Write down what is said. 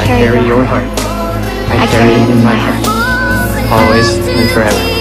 carry your heart. I carry it in my heart, always and forever.